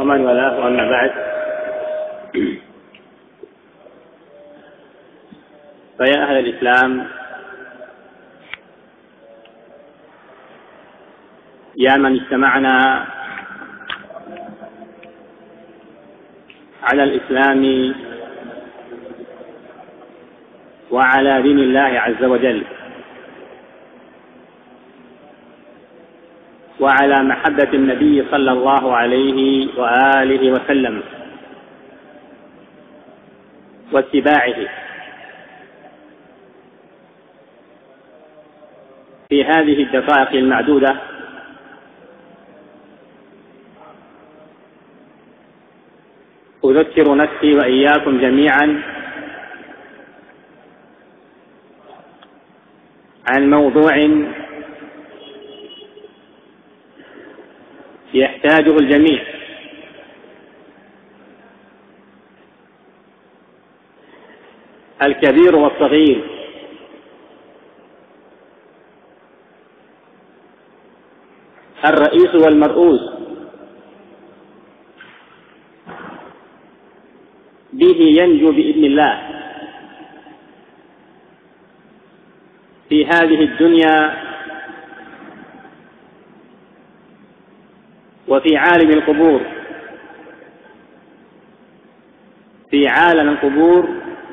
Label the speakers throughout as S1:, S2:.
S1: ومن والاه، وأما بعد، فيا أهل الإسلام، يا من اجتمعنا على الإسلام وعلى دين الله عز وجل، وعلى محبة النبي صلى الله عليه وآله وسلم واتباعه، في هذه الدقائق المعدودة أذكر نفسي وإياكم جميعا عن موضوع يحتاجه الجميع، الكبير والصغير، الرئيس والمرؤوس، به ينجو بإذن الله في هذه الدنيا وفي عالم القبور، في عالم القبور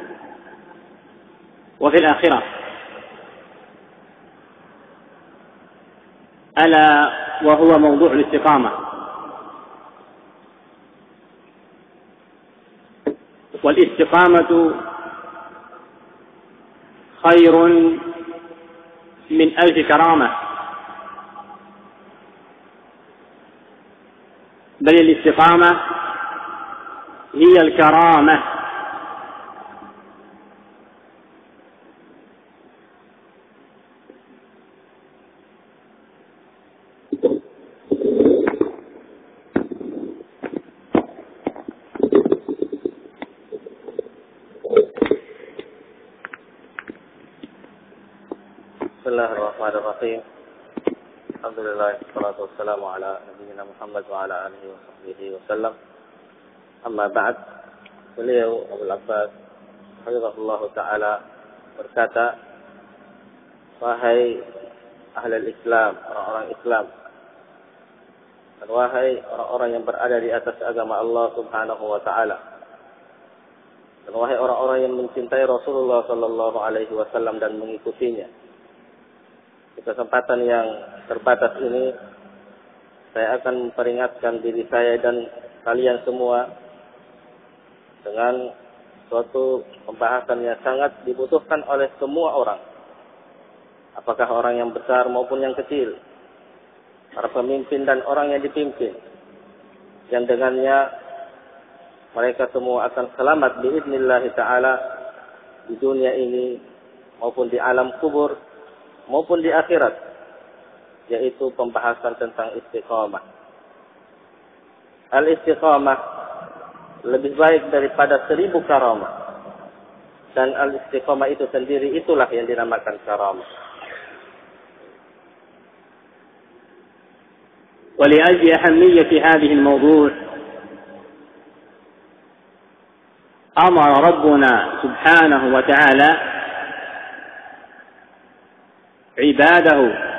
S1: وفي الآخرة، ألا وهو موضوع الاستقامة. والاستقامة خير من 1000 كرامة، بل الاستقامة هي الكرامة.
S2: بسم الله الرحمن الرحيم. الحمد لله والصلاة والسلام على نبينا Muhammad wa ala alihi wa sahbihi wasallam. Amma ba'd. Beliau Abu Abbas hafizahullah taala berkata, wahai ahli Islam, orang-orang Islam, dan wahai orang-orang yang berada di atas agama Allah Subhanahu wa taala, dan wahai orang-orang yang mencintai Rasulullah sallallahu alaihi wasallam dan mengikutinya. Di kesempatan yang terbatas ini, saya akan memperingatkan diri saya dan kalian semua dengan suatu pembahasan yang sangat dibutuhkan oleh semua orang, apakah orang yang besar maupun yang kecil, para pemimpin dan orang yang dipimpin, yang dengannya mereka semua akan selamat biiznillah ta'ala di dunia ini maupun di alam kubur maupun di akhirat, yaitu pembahasan tentang istiqamah. Al-istiqamah lebih baik daripada 1000 karamah, dan al-istiqamah itu sendiri itulah yang dinamakan karamah.
S1: ولأجل أهمية هذه الموضوع أمر ربنا سبحانه وتعالى عباده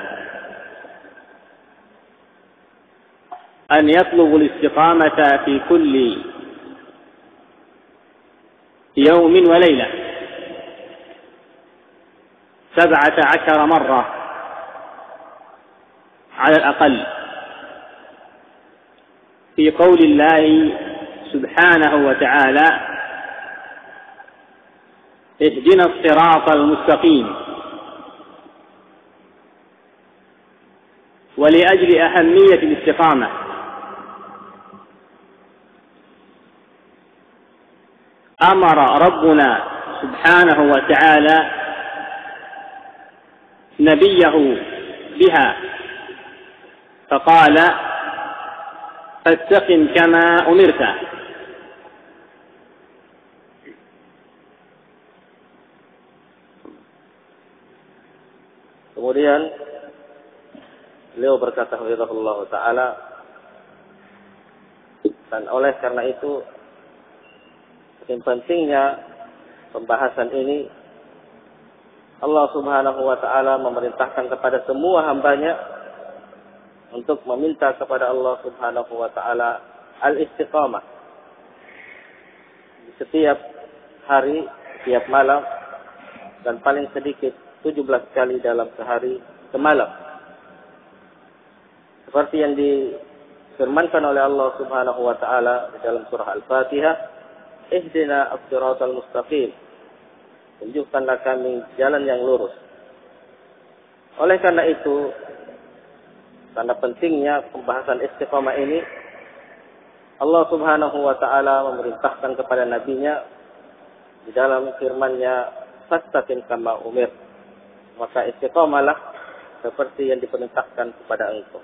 S1: أن يطلبوا الاستقامة في كل يوم وليلة 17 مرة على الأقل، في قول الله سبحانه وتعالى: اهدنا الصراط المستقيم. ولأجل أهمية الاستقامة أمر ربنا سبحانه وتعالى نبيه بها، فقال: فاستقم كما أمرت.
S2: Kemudian beliau berkata hafizahullah ta'ala, Dan oleh karena itu, saking pentingnya pembahasan ini, Allah Subhanahu wa Ta'ala memerintahkan kepada semua hambanya untuk meminta kepada Allah Subhanahu wa Ta'ala al-istiqamah setiap hari, setiap malam, dan paling sedikit 17 kali dalam sehari semalam. Seperti yang difirmankan oleh Allah Subhanahu wa Ta'ala di dalam surah Al-Fatihah, Ihdina as-siratal mustaqim, tunjukkanlah kami jalan yang lurus. Oleh karena itu, karena pentingnya pembahasan istiqamah ini, Allah Subhanahu wa Ta'ala memerintahkan kepada nabinya di dalam firman-Nya, fastaqim kama umir, maka istiqamalah seperti yang diperintahkan kepada engkau.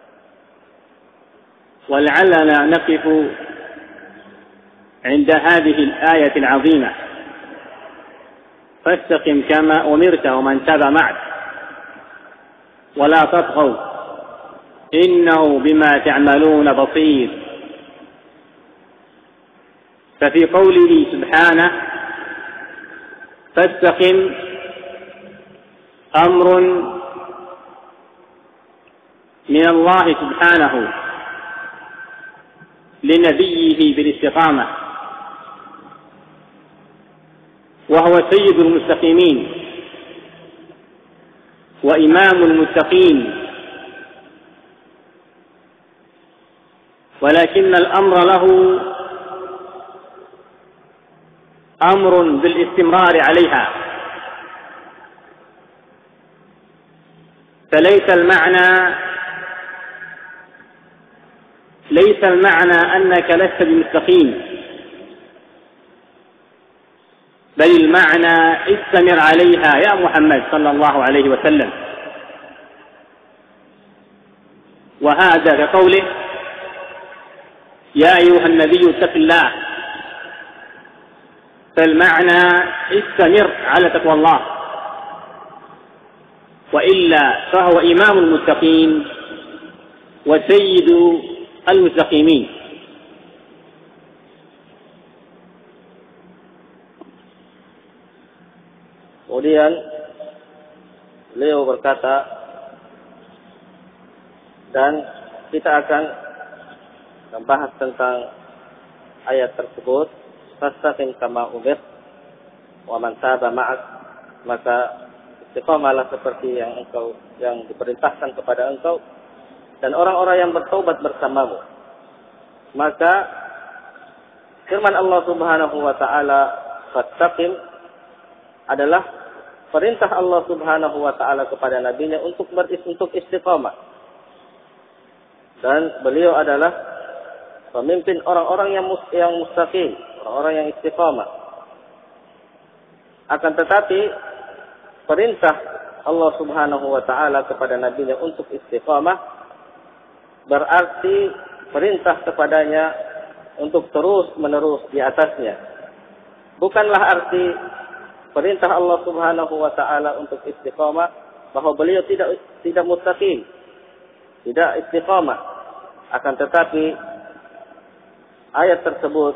S1: ولعلنا نقف عند هذه الآية العظيمة فاستقم كما أمرت ومن تاب معك ولا تطغوا إنه بما تعملون بصير. ففي قوله سبحانه فاستقم أمر من الله سبحانه لنبيه بالاستقامة، وهو سيد المستقيمين وإمام المتقين، ولكن الأمر له أمر بالاستمرار عليها، فليس المعنى أنك لست بمستقيم، بل المعنى استمر عليها يا محمد صلى الله عليه وسلم. وهذا كقوله يا أيها النبي اتق الله، فالمعنى استمر على تقوى الله، وإلا فهو إمام المتقين وسيد المستقيمين.
S2: Kemudian beliau berkata, dan kita akan membahas tentang ayat tersebut, fastaqim kama umir wa man taba ma'ak, maka istiqamalah seperti yang diperintahkan kepada engkau dan orang-orang yang bertaubat bersamamu. Maka firman Allah Subhanahu wa Ta'ala fastaqim adalah perintah Allah Subhanahu wa Ta'ala kepada nabinya untuk istiqamah. Dan beliau adalah pemimpin orang-orang yang mustaqim, orang-orang yang istiqamah. Akan tetapi perintah Allah Subhanahu wa Ta'ala kepada nabinya untuk istiqamah berarti perintah kepadanya untuk terus-menerus di atasnya. Bukanlah arti perintah Allah Subhanahu wa Ta'ala untuk istiqamah bahwa beliau tidak mustaqim, tidak istiqamah. Akan tetapi ayat tersebut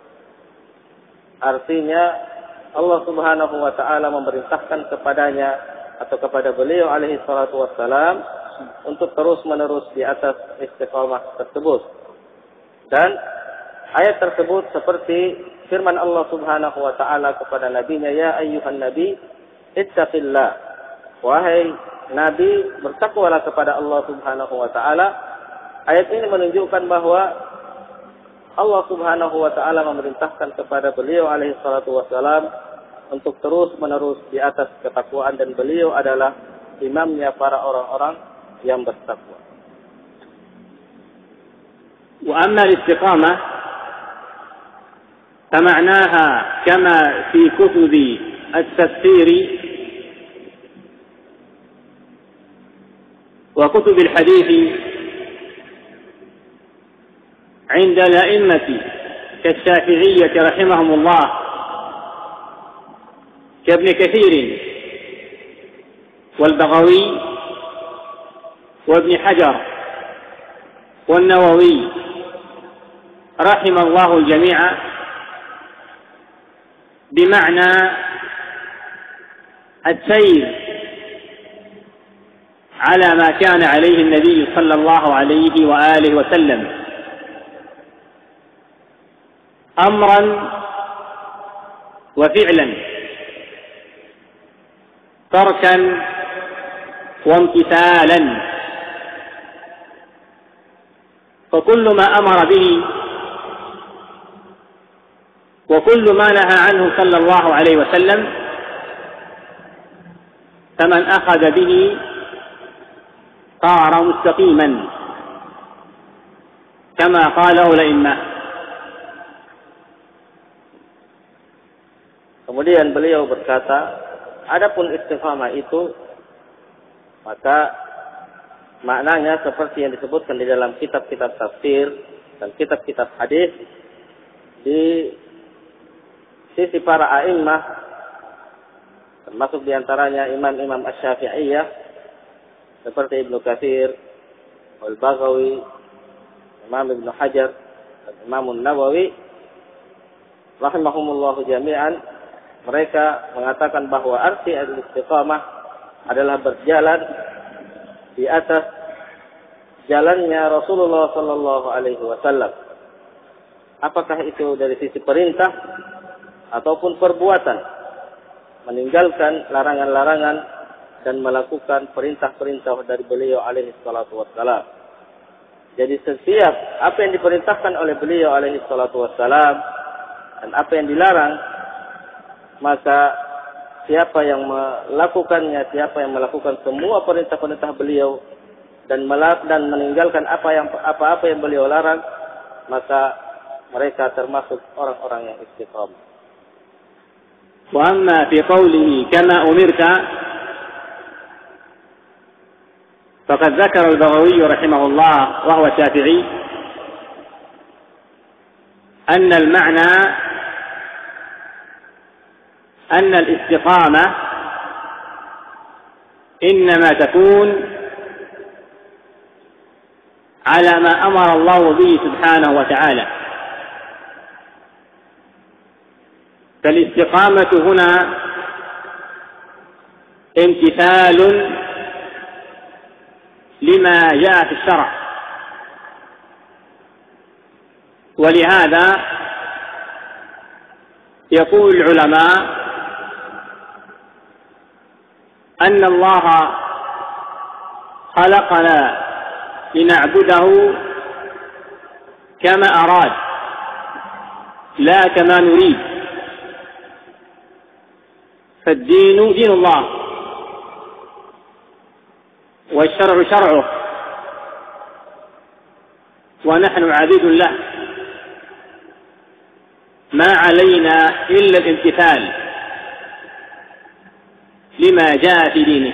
S2: artinya Allah Subhanahu wa Ta'ala memerintahkan kepadanya atau kepada beliau alaihi salatu wassalam untuk terus-menerus di atas istiqamah tersebut. Dan ayat tersebut seperti firman Allah Subhanahu wa Ta'ala kepada nabinya, ya ayyuhan nabi ittaqillah, wahai nabi bertakwalah kepada Allah Subhanahu wa Ta'ala. Ayat ini menunjukkan bahwa Allah Subhanahu wa Ta'ala memerintahkan kepada beliau alaihi salatu wassalam untuk terus-menerus di atas ketakwaan, dan beliau adalah imamnya para orang-orang yang bertakwa.
S1: وأما الاستقامة فمعناها كما في كتب التفسير وكتب الحديث عند الأئمة كالشافعية رحمهم الله كابن كثير والبغوي وابن حجر والنووي رحم الله الجميع بمعنى السير على ما كان عليه النبي صلى الله عليه وآله وسلم أمرا وفعلا، تركا وامتثالا، فكل ما أمر به وكل ما نهى عنه صلى الله عليه وسلم فمن أخذ به صار مستقيما كما قاله الأئمة.
S2: Kemudian beliau berkata, adapun istiqamah itu, maka maknanya seperti yang disebutkan di dalam kitab-kitab tafsir dan kitab-kitab hadis di sisi para a'immah, termasuk diantaranya imam-imam Asy-Syafi'iyah seperti Ibnu Katsir, Al-Baghawi, Imam Ibnu Hajar, dan Imam An-Nawawi rahimahumullahu jami'an. Mereka mengatakan bahwa arti al-istiqamah adalah berjalan di atas jalannya Rasulullah sallallahu alaihi wasallam. Apakah itu dari sisi perintah ataupun perbuatan, meninggalkan larangan-larangan dan melakukan perintah-perintah dari beliau alaihi salatu wassalam. Jadi setiap apa yang diperintahkan oleh beliau alaihi salatu wassalam dan apa yang dilarang, maka siapa yang melakukannya, siapa yang melakukan semua perintah-perintah beliau dan meninggalkan apa-apa yang beliau larang, maka mereka termasuk orang-orang yang istiqamah.
S1: Wa amma fi qawlihi kama umirta faqad dzakara al-Baghawi rahimahullah wa huwa Syafi'i anna al-ma'na أن الاستقامة إنما تكون على ما أمر الله به سبحانه وتعالى، فالاستقامة هنا امتثال لما جاء في الشرع، ولهذا يقول العلماء أن الله خلقنا لنعبده كما أراد لا كما نريد، فالدين دين الله والشرع شرعه ونحن عبيد له، ما علينا إلا الامتثال لما جاء في دينه.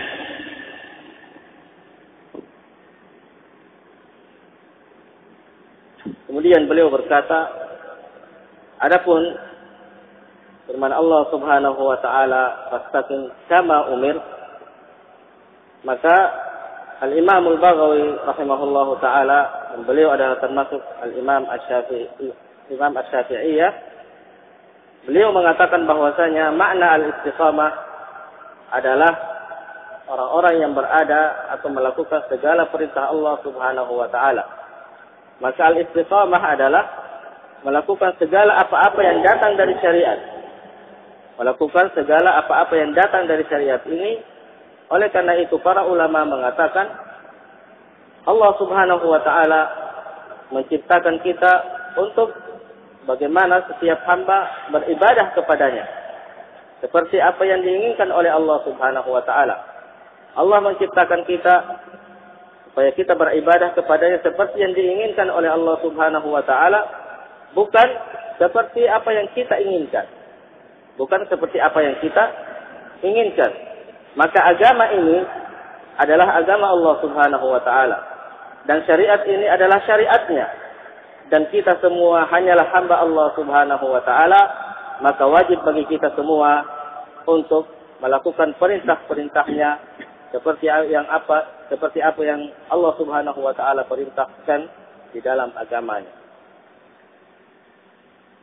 S2: Kemudian beliau berkata, adapun firman Allah Subhanahu wa taala, "Fastaqim kama umir", maka Al-Imam Al-Baghawi rahimahullahu taala, dan beliau adalah termasuk Al-Imam Asy-Syafi'iyah, beliau mengatakan bahwasanya makna al-istiqamah adalah orang-orang yang berada atau melakukan segala perintah Allah Subhanahu wa taala. Maka al-istiqamah adalah melakukan segala apa-apa yang datang dari syariat. Melakukan segala apa-apa yang datang dari syariat ini. Oleh karena itu para ulama mengatakan Allah Subhanahu wa taala menciptakan kita untuk bagaimana setiap hamba beribadah kepadanya seperti apa yang diinginkan oleh Allah Subhanahu wa taala. Allah menciptakan kita supaya kita beribadah kepadanya seperti yang diinginkan oleh Allah Subhanahu wa taala, bukan seperti apa yang kita inginkan. Bukan seperti apa yang kita inginkan. Maka agama ini adalah agama Allah Subhanahu wa taala dan syariat ini adalah syariatnya. Dan kita semua hanyalah hamba Allah Subhanahu wa taala, maka wajib bagi kita semua untuk melakukan perintah-perintahnya seperti apa yang Allah Subhanahu wa taala perintahkan di dalam agamanya.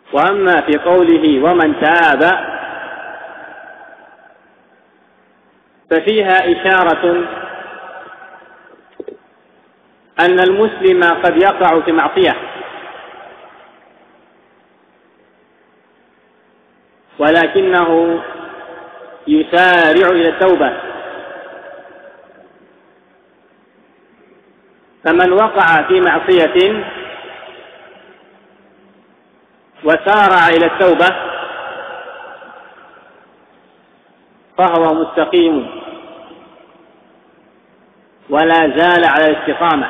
S1: وأما في قوله ومن تاب ففيها إشارة أن المسلم قد يقع في معصية ولكنه يسارع إلى التوبة، فمن وقع في معصية وسارع إلى التوبة فهو مستقيم ولا زال على الاستقامة،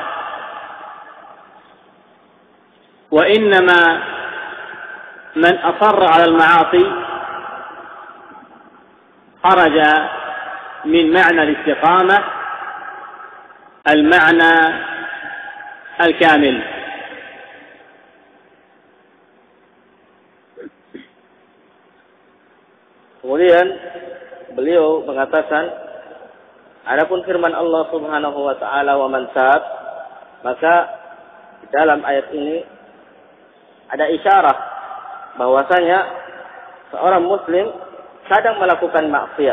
S1: وإنما من أصر على المعاصي خرج من معنى الاستقامة المعنى الكامل.
S2: Kemudian beliau mengatakan, adapun firman Allah Subhanahu wa taala wa man tab, maka di dalam ayat ini ada isyarat bahwasanya seorang muslim kadang melakukan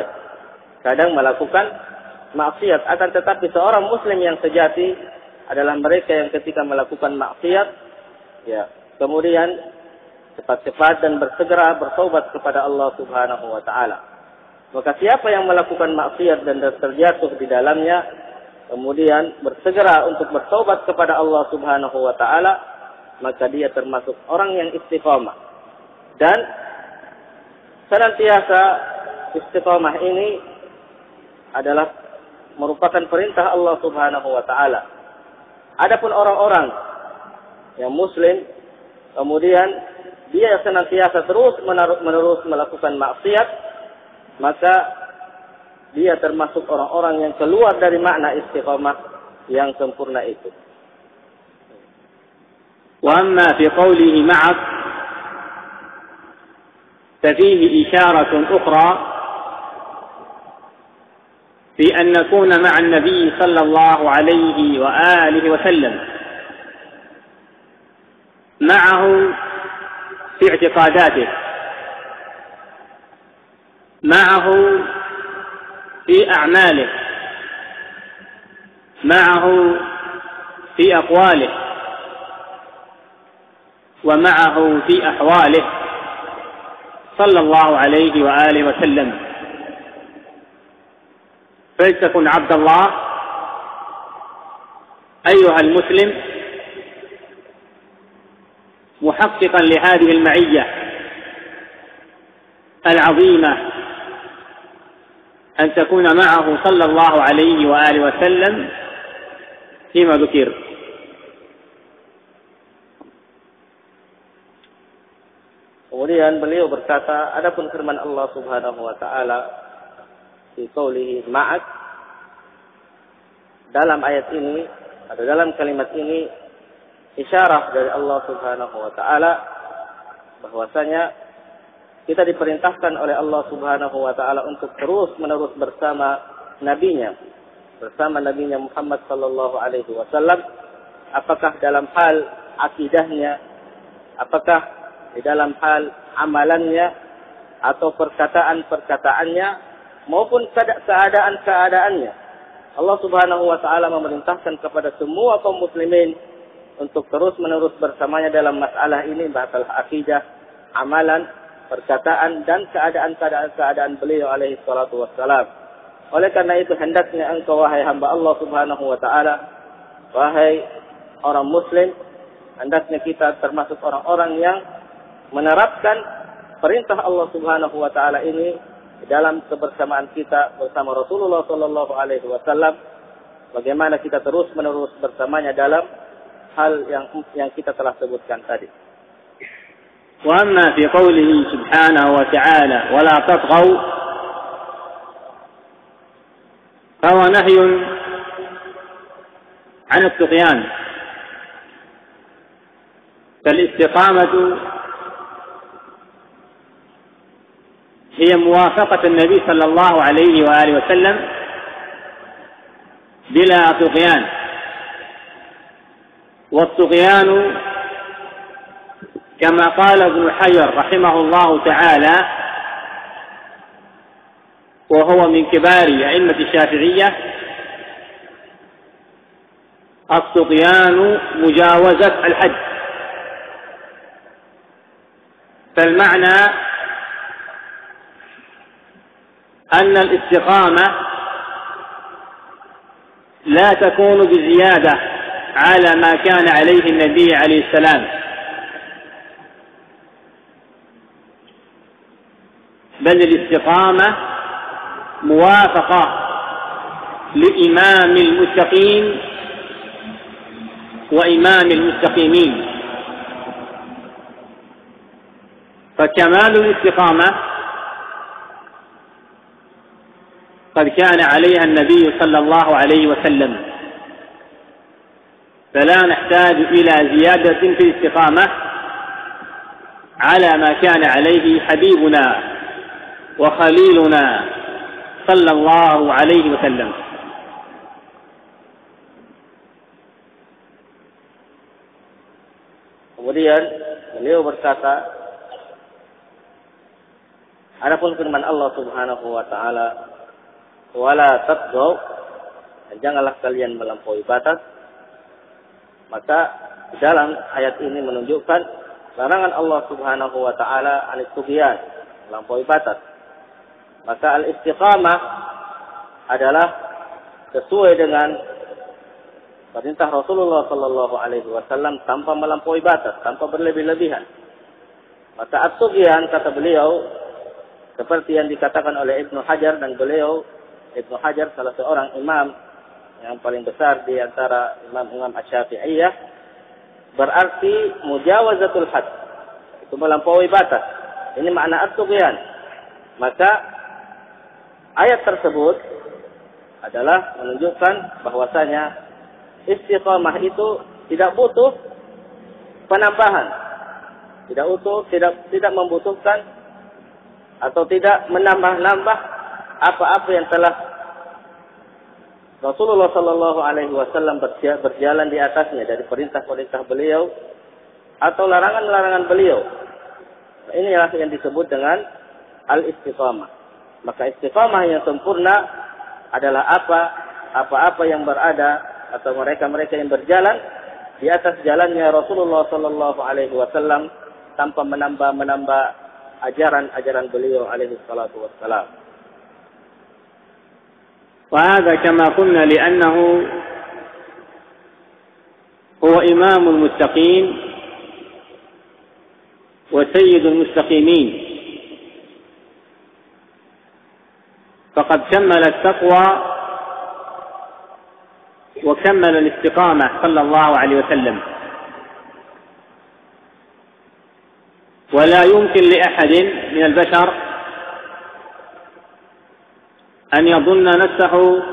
S2: maksiat, akan tetapi seorang muslim yang sejati adalah mereka yang ketika melakukan maksiat, ya, kemudian cepat-cepat dan bersegera bertaubat kepada Allah Subhanahu wa taala. Maka siapa yang melakukan maksiat dan terjatuh di dalamnya, kemudian bersegera untuk bertaubat kepada Allah Subhanahu wa taala, maka dia termasuk orang yang istiqamah. Dan senantiasa istiqamah ini adalah merupakan perintah Allah Subhanahu wa taala. Adapun orang-orang yang muslim kemudian dia senantiasa terus-menerus melakukan maksiat, maka dia termasuk orang-orang yang keluar dari makna istiqamah yang sempurna itu.
S1: Wa amma fi qawlihi ma'ak ففيه إشارة أخرى في أن نكون مع النبي صلى الله عليه وآله وسلم معه في اعتقاداته، معه في أعماله، معه في أقواله، ومعه في أحواله صلى الله عليه وآله وسلم. فلتكن عبد الله أيها المسلم محققا لهذه المعية العظيمة أن تكون معه صلى الله عليه وآله وسلم فيما ذكر.
S2: Kemudian beliau berkata, adapun firman Allah Subhanahu wa taala fi qoulihi ma'ak, dalam ayat ini atau dalam kalimat ini isyarat dari Allah Subhanahu wa taala bahwasanya kita diperintahkan oleh Allah Subhanahu wa taala untuk terus-menerus bersama nabinya Muhammad sallallahu alaihi wasallam, apakah dalam hal akidahnya, apakah di dalam hal amalannya atau perkataan-perkataannya maupun keadaan-keadaannya. Allah Subhanahu wa taala memerintahkan kepada semua kaum muslimin untuk terus-menerus bersamanya dalam masalah ini, masalah akidah, amalan, perkataan dan keadaan beliau alaihi salatu wassalam. Oleh karena itu hendaknya engkau wahai hamba Allah Subhanahu wa taala, wahai orang muslim, hendaknya kita termasuk orang-orang yang menerapkan perintah Allah Subhanahu wa taala ini dalam kebersamaan kita bersama Rasulullah sallallahu alaihi wasallam, bagaimana kita terus-menerus bersamanya dalam hal yang kita telah sebutkan tadi.
S1: Wa amma fi qawlihi subhanahu wa ta'ala wa la tatghaw fa huwa nahyun 'an at-tughyan. Fal-istiqamatu هي موافقة النبي صلى الله عليه وآله وسلم بلا طغيان، والطغيان كما قال ابن حجر رحمه الله تعالى وهو من كبار أئمة الشافعية: الطغيان مجاوزة الحد. فالمعنى أن الاستقامة لا تكون بزيادة على ما كان عليه النبي عليه السلام، بل الاستقامة موافقة لإمام المتقين وإمام المستقيمين. فكمال الاستقامة قد كان عليها النبي صلى الله عليه وسلم، فلا نحتاج إلى زيادة في الاستقامة على ما كان عليه حبيبنا وخليلنا صلى الله عليه وسلم.
S2: Kemudian beliau berkata, adapun firman Allah Subhanahu wa taala, "Wala tatghaw," dan janganlah kalian melampaui batas. Maka di dalam ayat ini menunjukkan larangan Allah Subhanahu wa taala an-tughyan, melampaui batas. Maka al-istiqamah adalah sesuai dengan perintah Rasulullah sallallahu alaihi wasallam tanpa melampaui batas, tanpa berlebih-lebihan. Maka at-tughyan, kata beliau, seperti yang dikatakan oleh Ibnu Hajar, dan beliau Ibnu Hajar salah seorang imam yang paling besar di antara imam-imam Asy-Syafi'iyah, berarti mujawazatul had, itu melampaui batas. Ini makna at-tughyan. Maka ayat tersebut adalah menunjukkan bahwasanya istiqamah itu tidak butuh penambahan, tidak membutuhkan atau tidak menambah-nambah apa-apa yang telah Rasulullah sallallahu alaihi wasallam berjalan di atasnya dari perintah-perintah beliau atau larangan-larangan beliau. Inilah yang disebut dengan al-istiqamah. Maka istiqamah yang sempurna adalah apa-apa yang berada atau mereka-mereka yang berjalan di atas jalannya Rasulullah sallallahu alaihi wasallam tanpa menambah ajaran-ajaran beliau alaihi salatu wassalam.
S1: وهذا كما قلنا لأنه هو إمام المتقين وسيد المستقيمين، فقد كمل التقوى وكمل الاستقامة صلى الله عليه وسلم. ولا يمكن لأحد من البشر أن يظن نفسه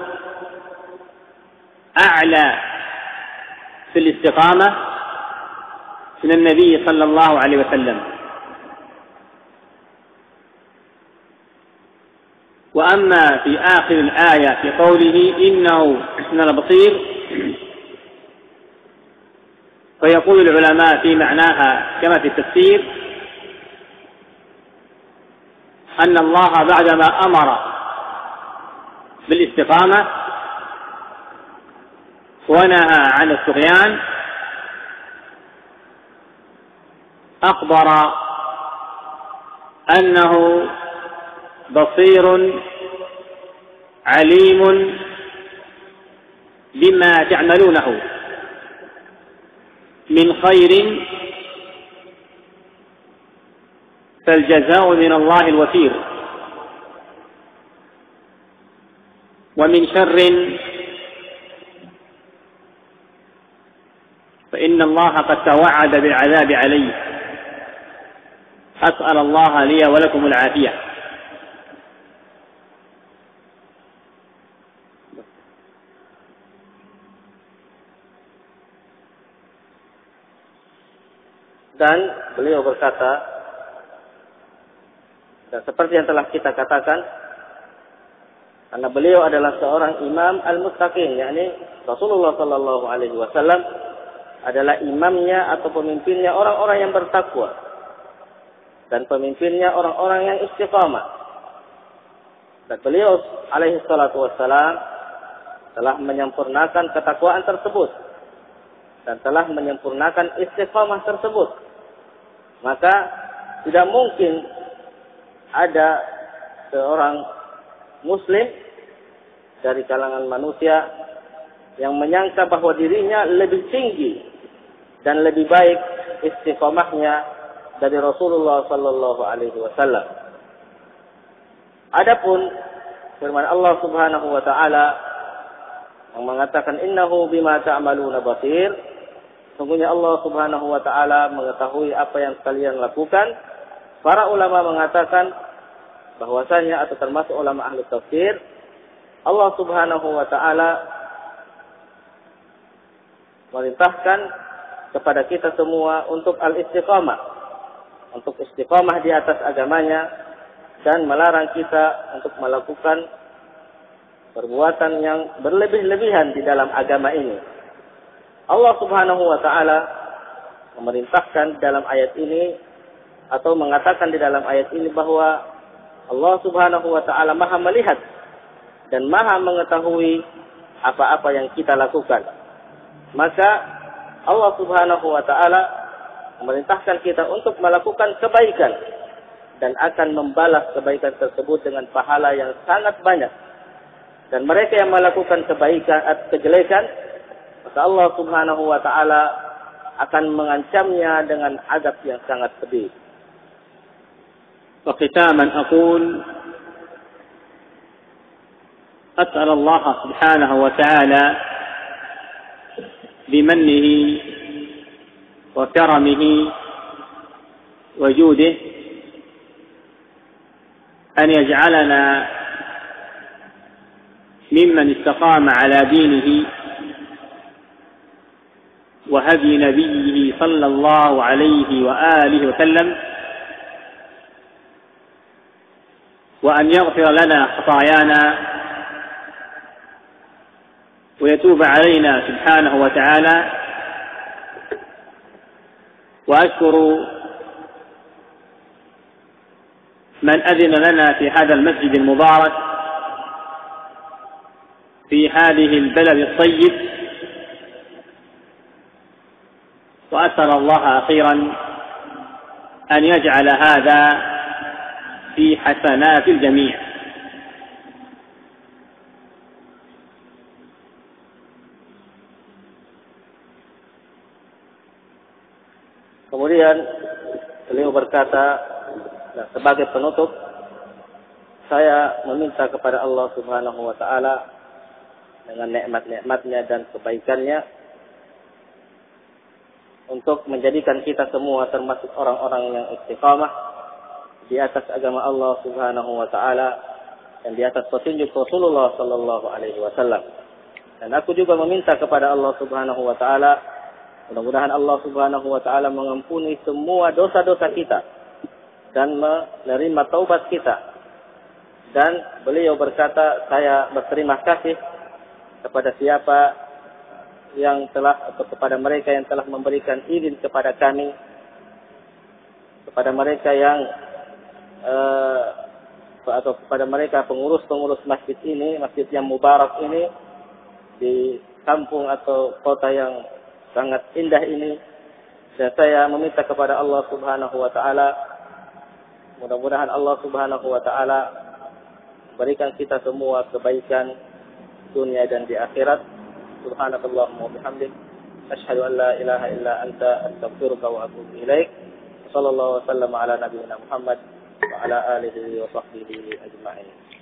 S1: أعلى في الاستقامة من النبي صلى الله عليه وسلم. وأما في آخر الآية في قوله إنه حسن البصير، فيقول العلماء في معناها كما في التفسير أن الله بعدما أمر بالاستقامة ونهى عن الطغيان أخبر أنه بصير عليم بما تعملونه من خير، فالجزاء من الله الوفير، ومن شر فإن الله قد توعد بالعذاب عليه. أسأل الله لي ولكم العافية.
S2: Dan beliau berkata, dan seperti yang telah kita katakan, karena beliau adalah seorang imam al-muttaqin, yakni Rasulullah sallallahu alaihi wasallam adalah imamnya atau pemimpinnya orang-orang yang bertakwa. Dan pemimpinnya orang-orang yang istiqamah. Dan beliau alaihi salatu wassalam telah menyempurnakan ketakwaan tersebut. Dan telah menyempurnakan istiqamah tersebut. Maka tidak mungkin ada seorang muslim dari kalangan manusia yang menyangka bahwa dirinya lebih tinggi dan lebih baik istiqamahnya dari Rasulullah sallallahu alaihi wasallam. Adapun firman Allah Subhanahu wa taala yang mengatakan innahu bima ta'maluna basir, sungguhnya Allah Subhanahu wa taala mengetahui apa yang kalian lakukan. Para ulama mengatakan bahwasanya atau termasuk ulama ahli tafsir, Allah Subhanahu wa taala merintahkan kepada kita semua untuk al-istiqamah, untuk istiqamah di atas agamanya, dan melarang kita untuk melakukan perbuatan yang berlebih-lebihan di dalam agama ini. Allah Subhanahu wa taala memerintahkan dalam ayat ini atau mengatakan di dalam ayat ini bahwa Allah Subhanahu wa taala Maha melihat dan Maha mengetahui apa-apa yang kita lakukan. Maka Allah Subhanahu wa taala memerintahkan kita untuk melakukan kebaikan dan akan membalas kebaikan tersebut dengan pahala yang sangat banyak. Dan mereka yang melakukan kebaikan atau kejelekan, maka Allah Subhanahu wa taala akan mengancamnya dengan azab yang sangat pedih.
S1: وختاما أقول أسأل الله سبحانه وتعالى بمنه وكرمه وجوده أن يجعلنا ممن استقام على دينه وهدي نبيه صلى الله عليه وآله وسلم، وأن يغفر لنا خطايانا ويتوب علينا سبحانه وتعالى. وأشكر من أذن لنا في هذا المسجد المبارك في هذه البلد الطيب، وأسأل الله أخيرا أن يجعل هذا في حسنات الجميع.
S2: Kemudian beliau berkata, nah, sebagai penutup, saya meminta kepada Allah Subhanahu wa taala dengan nikmat-nikmatnya dan kebaikannya untuk menjadikan kita semua termasuk orang-orang yang istiqamah di atas agama Allah Subhanahu wa taala dan di atas petunjuk Rasulullah sallallahu alaihi wasallam. Dan aku juga meminta kepada Allah Subhanahu wa taala, mudah-mudahan Allah Subhanahu wa taala mengampuni semua dosa-dosa kita dan menerima taubat kita. Dan beliau berkata, saya berterima kasih kepada siapa yang telah atau kepada mereka yang telah memberikan izin kepada kami, kepada mereka yang atau kepada mereka pengurus-pengurus masjid ini, masjid yang mubarak ini di kampung atau kota yang sangat indah ini. Dan saya meminta kepada Allah Subhanahu wa taala, mudah-mudahan Allah Subhanahu wa taala berikan kita semua kebaikan dunia dan di akhirat. Subhanakallahumma wa bihamdik, asyhadu an la ilaha illa anta, astaghfiruka wa atubu ilaik. Sallallahu wasallam ala nabiyyina Muhammad wa ala alihi wa sahbihi ajma'in.